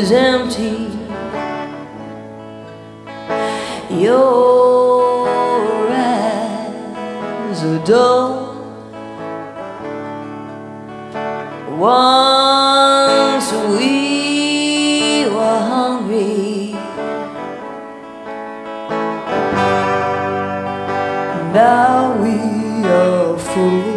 is empty. Your eyes are dull. Once we were hungry, now we are full.